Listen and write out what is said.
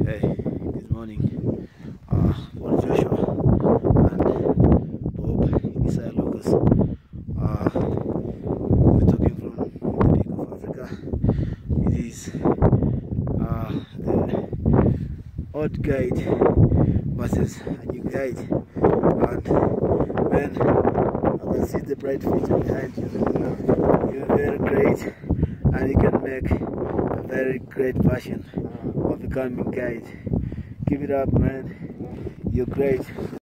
Hey, good morning. What Joshua and Bob Isaiah Lucas. We're talking from the peak of Africa. It is the old guide versus a new guide, and man, I can see the bright future behind you. You're very great, and you can make a very great version of becoming guide. Give it up, man. You're great.